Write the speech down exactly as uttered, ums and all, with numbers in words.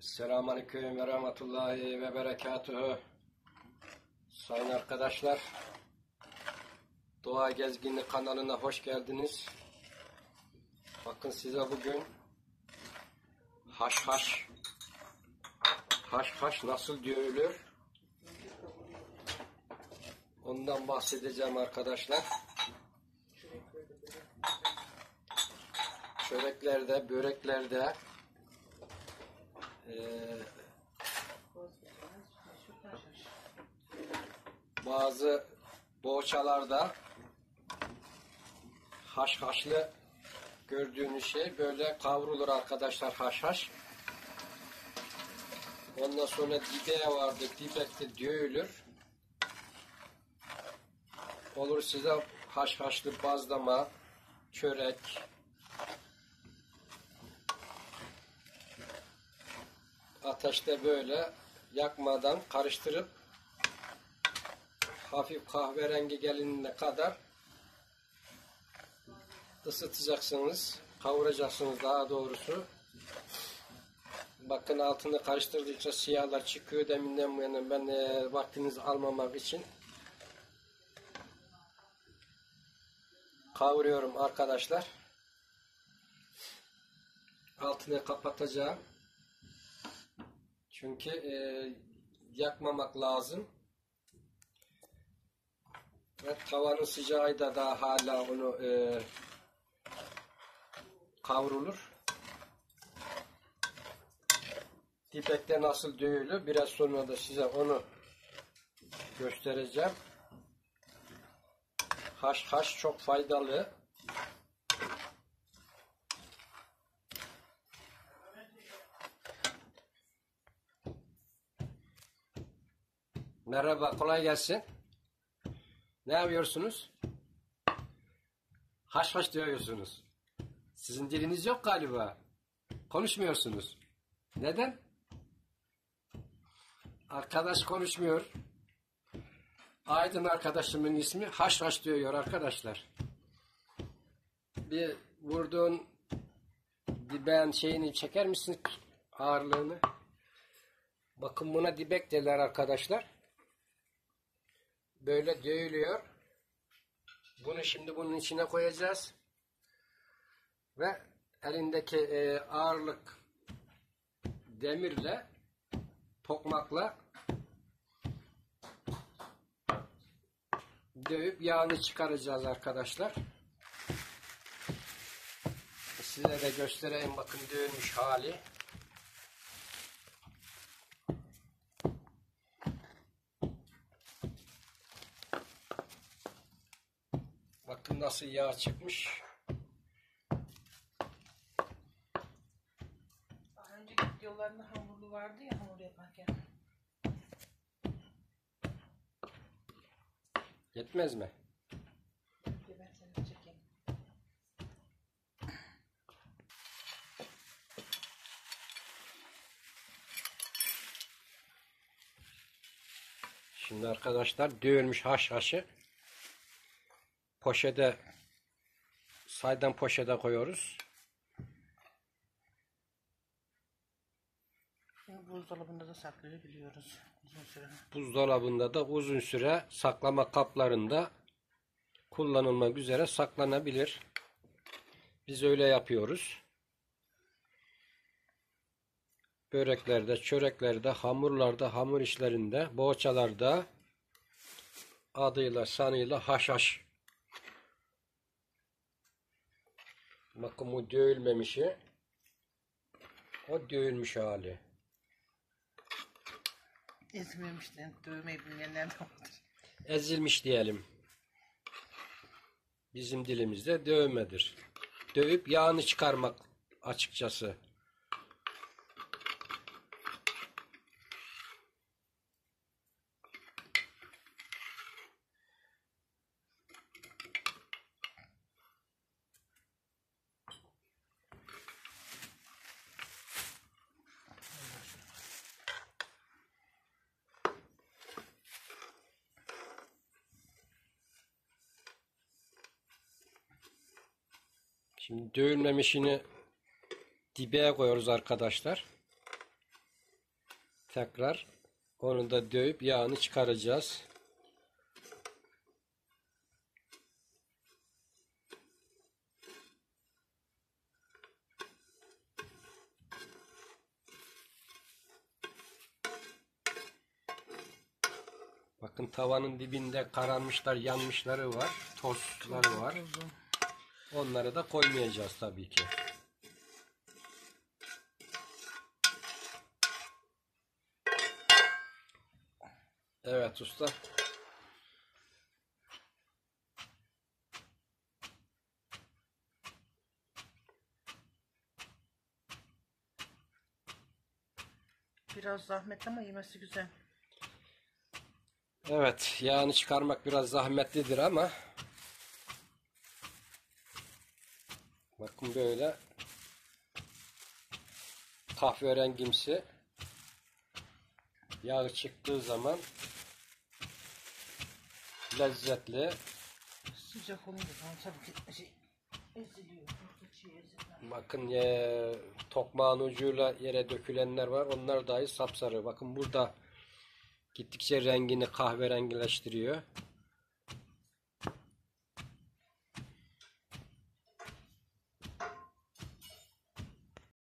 Selamünaleyküm ve rahmetullahi ve berekatuhu. Sayın arkadaşlar, Doğa Gezginliği kanalına hoş geldiniz. Bakın size bugün haş haş haş haş nasıl dövülür ondan bahsedeceğim arkadaşlar. Çöreklerde, böreklerde, Ee, bazı boğaçalarda haşhaşlı gördüğünüz şey böyle kavrulur arkadaşlar, haşhaş. Ondan sonra dibeğe vardı, dibekte dövülür. Olur size haşhaşlı bazlama, çörek, ateşte böyle yakmadan karıştırıp hafif kahverengi gelinene kadar ısıtacaksınız, kavuracaksınız daha doğrusu. Bakın altını karıştırdıkça siyahlar çıkıyor. Deminden bu yana ben e, vaktinizi almamak için kavuruyorum arkadaşlar. Altını kapatacağım. Çünkü e, yakmamak lazım. Ve tavanın sıcağı da daha hala onu e, kavrulur. Dipekte nasıl dövülür? Biraz sonra da size onu göstereceğim. Haş haş çok faydalı. Merhaba, kolay gelsin. Ne yapıyorsunuz? Haş haş diyorsunuz. Sizin diliniz yok galiba. Konuşmuyorsunuz. Neden? Arkadaş konuşmuyor. Aydın arkadaşımın ismi haş haş diyor arkadaşlar. Bir vurduğun diben şeyini çeker misin, ağırlığını? Bakın buna dibek derler arkadaşlar. Böyle dövülüyor. Bunu şimdi bunun içine koyacağız. Ve elindeki e, ağırlık demirle, tokmakla dövüp yağını çıkaracağız arkadaşlar. Size de göstereyim, bakın dövülmüş hali. Bakın nasıl yağ çıkmış. Daha önceki videolarında hamurlu vardı ya, hamur yaparken. Yetmez mi? Ben seni çekeyim. Şimdi arkadaşlar dövülmüş haşhaşı poşete, saydam poşete koyuyoruz. Buzdolabında da saklayabiliyoruz uzun süre. Buzdolabında da uzun süre saklama kaplarında kullanılmak üzere saklanabilir. Biz öyle yapıyoruz. Böreklerde, çöreklerde, hamurlarda, hamur işlerinde, boğaçalarda adıyla sanıyla haşhaş. Bakın bu dövülmemişi, o dövülmüş hali. Ezmemişten dövmeyi bilmeyenler de vardır. Ezilmiş diyelim. Bizim dilimizde dövmedir. Dövüp yağını çıkarmak açıkçası. Şimdi dövülmemişini dibeğe koyuyoruz arkadaşlar. Tekrar onu da dövüp yağını çıkaracağız. Bakın tavanın dibinde kararmışlar, yanmışları var, tozları var. Onları da koymayacağız tabii ki. Evet usta. Biraz zahmetli ama yemesi güzel. Evet, yağını çıkarmak biraz zahmetlidir ama bakın böyle kahverengimsi yağı çıktığı zaman lezzetli. Sıcak olunca falan tabii ki şey eziliyor. Çiğ eziliyor. Bakın e, tokmağın ucuyla yere dökülenler var. Onlar dahi sapsarı. Bakın burada gittikçe rengini kahverengileştiriyor.